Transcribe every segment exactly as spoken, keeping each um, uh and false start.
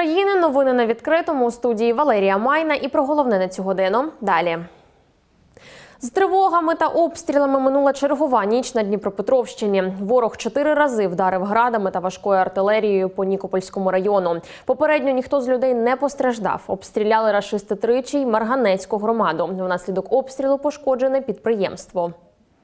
України, новини на відкритому, у студії Валерія Майна і про головне на цю годину. Далі. З тривогами та обстрілами минула чергова ніч на Дніпропетровщині. Ворог чотири рази вдарив градами та важкою артилерією по Нікопольському району. Попередньо ніхто з людей не постраждав. Обстріляли рашисти тричі й Марганецьку громаду. Внаслідок обстрілу пошкоджене підприємство.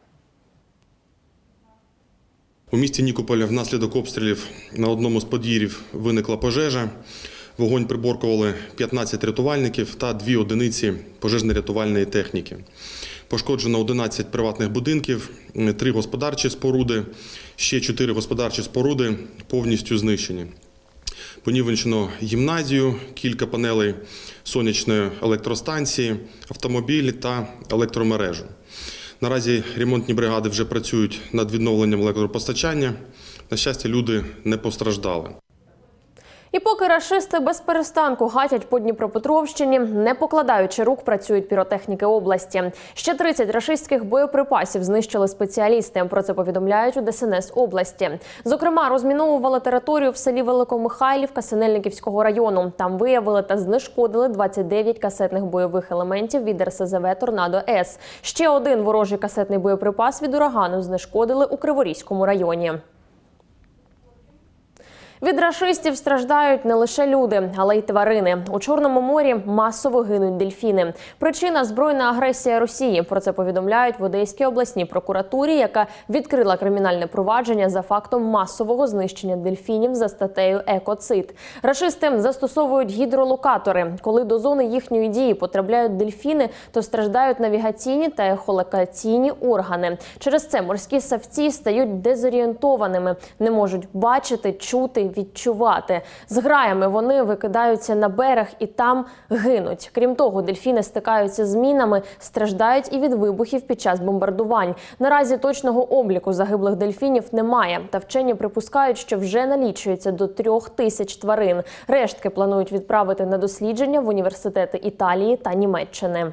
У місті Нікополя внаслідок обстрілів на одному з подвір'їв виникла пожежа. Вогонь приборкували п'ятнадцять рятувальників та дві одиниці пожежно-рятувальної техніки. Пошкоджено одинадцять приватних будинків, три господарчі споруди, ще чотири господарчі споруди повністю знищені. Понівечено гімназію, кілька панелей сонячної електростанції, автомобілі та електромережу. Наразі ремонтні бригади вже працюють над відновленням електропостачання. На щастя, люди не постраждали. І поки рашисти без перестанку гатять по Дніпропетровщині, не покладаючи рук, працюють піротехніки області. Ще тридцять рашистських боєприпасів знищили спеціалісти. Про це повідомляють у Де Ес Ен Ес області. Зокрема, розміновували територію в селі Великомихайлівка Синельниківського району. Там виявили та знешкодили двадцять дев'ять касетних бойових елементів від Ер Ес Зе Ве «Торнадо-С». Ще один ворожий касетний боєприпас від урагану знешкодили у Криворізькому районі. Від рашистів страждають не лише люди, але й тварини. У Чорному морі масово гинуть дельфіни. Причина – збройна агресія Росії. Про це повідомляють в Одеській обласній прокуратурі, яка відкрила кримінальне провадження за фактом масового знищення дельфінів за статтею «Екоцид». Рашисти застосовують гідролокатори. Коли до зони їхньої дії потрапляють дельфіни, то страждають навігаційні та ехолокаційні органи. Через це морські савці стають дезорієнтованими, не можуть бачити, чути, відчувати. З граями вони викидаються на берег і там гинуть. Крім того, дельфіни стикаються з мінами, страждають і від вибухів під час бомбардувань. Наразі точного обліку загиблих дельфінів немає. Та вчені припускають, що вже налічується до трьох тисяч тварин. Рештки планують відправити на дослідження в університети Італії та Німеччини.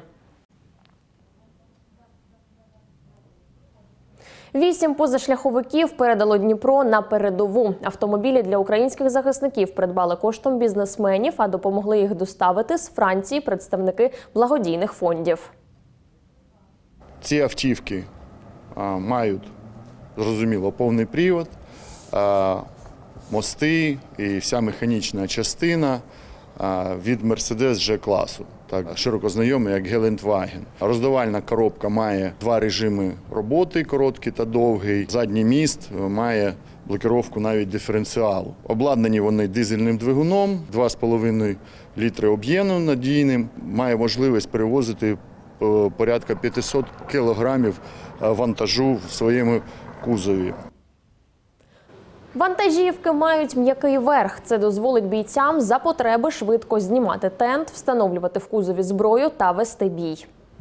Вісім позашляховиків передало Дніпро на передову. Автомобілі для українських захисників придбали коштом бізнесменів, а допомогли їх доставити з Франції представники благодійних фондів. Ці автівки а, мають, зрозуміло, повний привод, а, мости і вся механічна частина а, від Мерседес Ж-класу. Так, широко знайомий як Гелендваген. Роздавальна коробка має два режими роботи, короткий та довгий. Задній міст має блокировку навіть диференціалу. Обладнані вони дизельним двигуном, два з половиною літри об'єму надійним. Має можливість перевозити порядка п'ятсот кілограмів вантажу в своєму кузові. Вантажівки мають м'який верх. Це дозволить бійцям за потреби швидко знімати тент, встановлювати в кузові зброю та вести бій.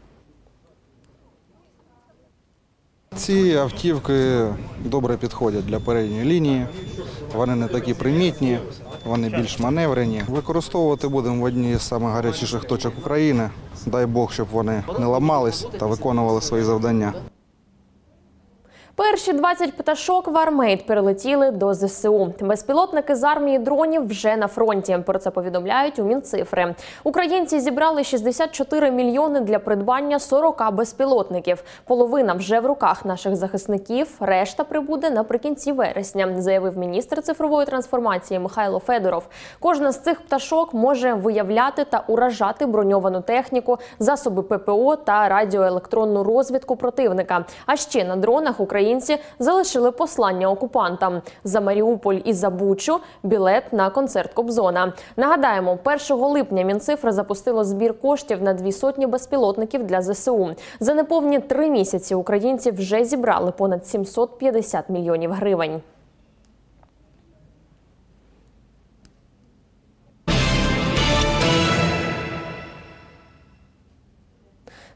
Ці автівки добре підходять для передньої лінії. Вони не такі примітні, вони більш маневрені. Використовувати будемо в одній з найгарячіших точок України. Дай Бог, щоб вони не ламались та виконували свої завдання. Перші двадцять пташок Вармейт перелетіли до Зе Се У. Безпілотники з армії дронів вже на фронті. Про це повідомляють у Мінцифри. Українці зібрали шістдесят чотири мільйони для придбання сорока безпілотників. Половина вже в руках наших захисників, решта прибуде наприкінці вересня, заявив міністр цифрової трансформації Михайло Федоров. Кожна з цих пташок може виявляти та уражати броньовану техніку, засоби Пе Пе О та радіоелектронну розвідку противника. А ще на дронах Українці залишили послання окупантам. За Маріуполь і за Бучу – білет на концерт Кобзона. Нагадаємо, першого липня Мінцифра запустило збір коштів на дві сотні безпілотників для Зе Се У. За неповні три місяці українці вже зібрали понад сімсот п'ятдесят мільйонів гривень.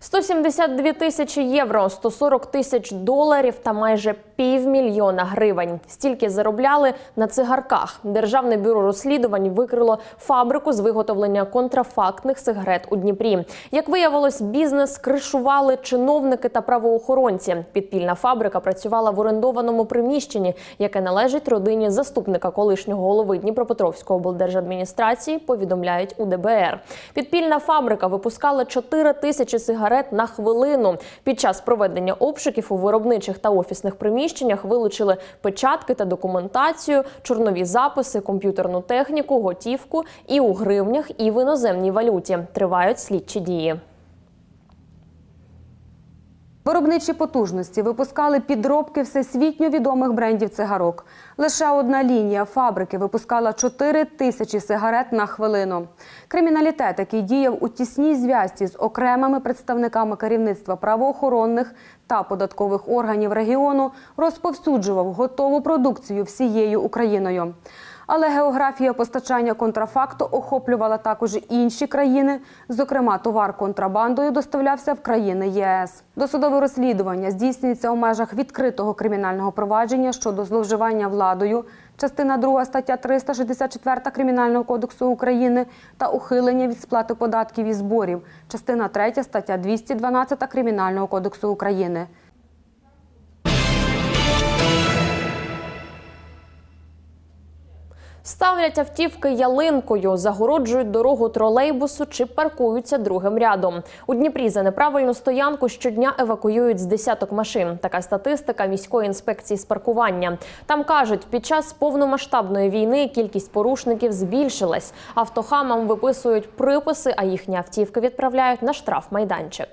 сто сімдесят дві тисячі євро, сто сорок тисяч доларів та майже півмільйона гривень. Стільки заробляли на цигарках. Державне бюро розслідувань викрило фабрику з виготовлення контрафактних сигарет у Дніпрі. Як виявилось, бізнес кришували чиновники та правоохоронці. Підпільна фабрика працювала в орендованому приміщенні, яке належить родині заступника колишнього голови Дніпропетровської облдержадміністрації, повідомляють у Де Бе Ер. Підпільна фабрика випускала чотири тисячі сигарет на хвилину. Під час проведення обшуків у виробничих та офісних приміщеннях вилучили печатки та документацію, чорнові записи, комп'ютерну техніку, готівку і у гривнях, і в іноземній валюті. Тривають слідчі дії. Виробничі потужності випускали підробки всесвітньо відомих брендів цигарок. Лише одна лінія фабрики випускала чотири тисячі сигарет на хвилину. Криміналітет, який діяв у тісній зв'язці з окремими представниками керівництва правоохоронних та податкових органів регіону, розповсюджував готову продукцію всією Україною. Але географія постачання контрафакту охоплювала також інші країни. Зокрема, товар контрабандою доставлявся в країни Є Ес. Досудове розслідування здійснюється у межах відкритого кримінального провадження щодо зловживання владою, частина друга, стаття триста шістдесят чотири Кримінального кодексу України, та ухилення від сплати податків і зборів, частина третя, стаття двісті дванадцять Кримінального кодексу України. Ставлять автівки ялинкою, загороджують дорогу тролейбусу чи паркуються другим рядом. У Дніпрі за неправильну стоянку щодня евакуюють з десяток машин. Така статистика міської інспекції з паркування. Там кажуть, під час повномасштабної війни кількість порушників збільшилась. Автохамам виписують приписи, а їхні автівки відправляють на штрафмайданчик.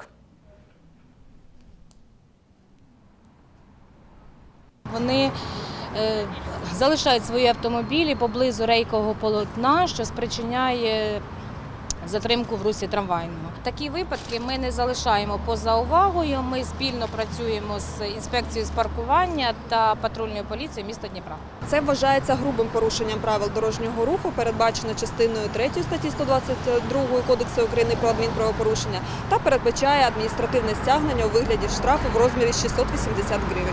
Вони залишають свої автомобілі поблизу рейкового полотна, що спричиняє затримку в русі трамвайного. Такі випадки ми не залишаємо поза увагою. Ми спільно працюємо з інспекцією з паркування та патрульною поліцією міста Дніпра. Це вважається грубим порушенням правил дорожнього руху, передбачено частиною третьою статті сто двадцять два Кодексу України про адмінправопорушення, та передбачає адміністративне стягнення у вигляді штрафу в розмірі шістсот вісімдесят гривень.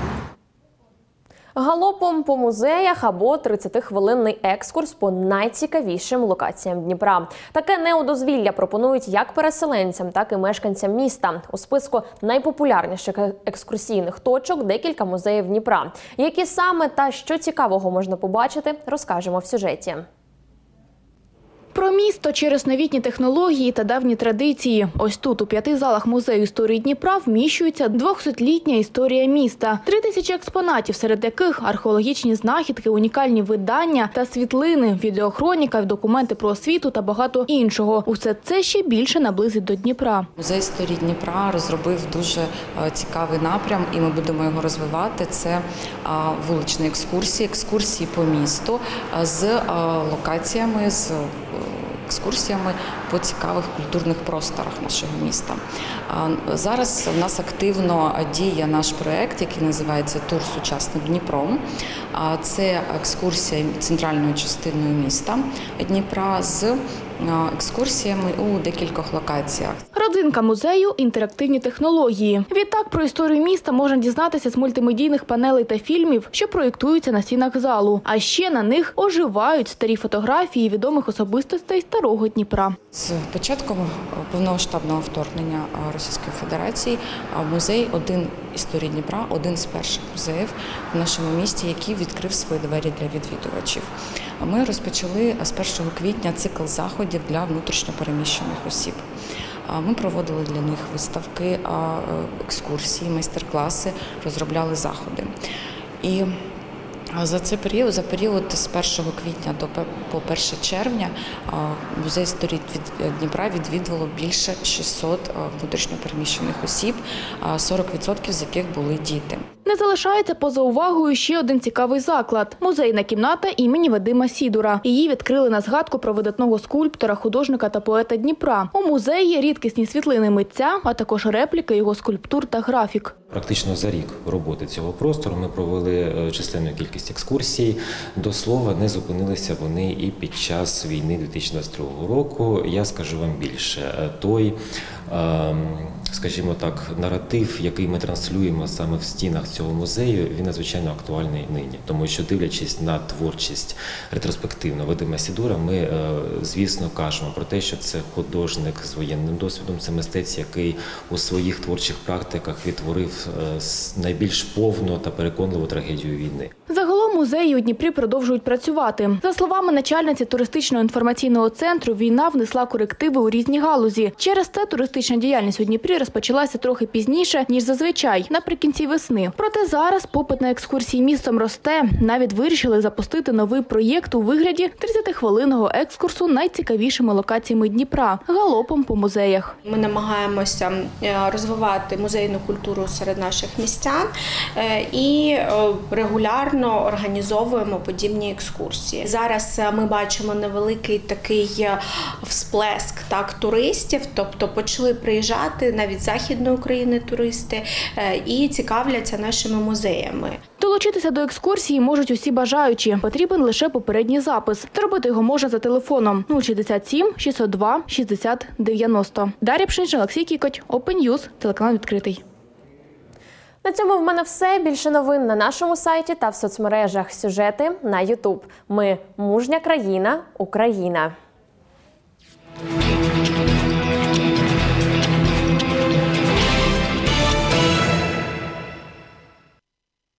Галопом по музеях або тридцятихвилинний екскурс по найцікавішим локаціям Дніпра. Таке неодозвілля пропонують як переселенцям, так і мешканцям міста. У списку найпопулярніших екскурсійних точок декілька музеїв Дніпра. Які саме та що цікавого можна побачити, розкажемо в сюжеті. Про місто через новітні технології та давні традиції. Ось тут, у п'яти залах музею історії Дніпра, вміщується двохсотлітня історія міста. Три тисячі експонатів, серед яких археологічні знахідки, унікальні видання та світлини, відеохроніка, документи про освіту та багато іншого. Усе це ще більше наблизить до Дніпра. Музей історії Дніпра розробив дуже цікавий напрям, і ми будемо його розвивати. Це вуличні екскурсії, екскурсії по місту з локаціями, з екскурсіями по цікавих культурних просторах нашого міста. Зараз у нас активно діє наш проєкт, який називається «Тур сучасним Дніпром». Це екскурсія центральною частиною міста Дніпра з екскурсіями у декількох локаціях. Родзинка музею – інтерактивні технології. Відтак про історію міста можна дізнатися з мультимедійних панелей та фільмів, що проєктуються на стінах залу. А ще на них оживають старі фотографії відомих особистостей старого Дніпра. З початком повномасштабного вторгнення Російської Федерації музей «Один історії Дніпра» – один з перших музеїв в нашому місті, який відкрив свої двері для відвідувачів. Ми розпочали з першого квітня цикл заходів для внутрішньопереміщених осіб. Ми проводили для них виставки, екскурсії, майстер-класи, розробляли заходи. І за цей період, за період з першого квітня до по перше червня музей історії Дніпра відвідувало більше шістсот внутрішньопереміщених осіб, сорок відсотків з яких були діти. Не залишається поза увагою ще один цікавий заклад – музейна кімната імені Вадима Сідура. Її відкрили на згадку про видатного скульптора, художника та поета Дніпра. У музеї є рідкісні світлини митця, а також репліки його скульптур та графік. Практично за рік роботи цього простору ми провели численну кількість екскурсій. До слова, не зупинилися вони і під час війни дві тисячі двадцять другого року. Я скажу вам більше, той скажімо так, наратив, який ми транслюємо саме в стінах цього музею, він надзвичайно актуальний нині. Тому що, дивлячись на творчість ретроспективно Вадима Сідора, ми, звісно, кажемо про те, що це художник з воєнним досвідом, це мистець, який у своїх творчих практиках відтворив найбільш повну та переконливу трагедію війни. Загалом музеї у Дніпрі продовжують працювати. За словами начальниці туристичного інформаційного центру, війна внесла корективи у різні галузі. Через це туристична діяльність у Дніпрі розпочалася трохи пізніше, ніж зазвичай, наприкінці весни. Проте зараз попит на екскурсії містом росте. Навіть вирішили запустити новий проєкт у вигляді тридцятихвилинного екскурсу найцікавішими локаціями Дніпра – галопом по музеях. Ми намагаємося розвивати музейну культуру серед наших містян і регулярно організовуємо подібні екскурсії. Зараз ми бачимо невеликий такий всплеск так, туристів, тобто почали приїжджати навіть з Західної України туристи і цікавляться нашими музеями. Долучитися до екскурсії можуть усі бажаючі. Потрібен лише попередній запис. Зробити його можна за телефоном нуль шістдесят сім шістсот два шістдесят дев'яносто. Дар'я Пшенична, Олексій Кікоть, Open News, телеканал «Відкритий». На цьому в мене все. Більше новин на нашому сайті та в соцмережах. Сюжети на ютуб. Ми – мужня країна, Україна.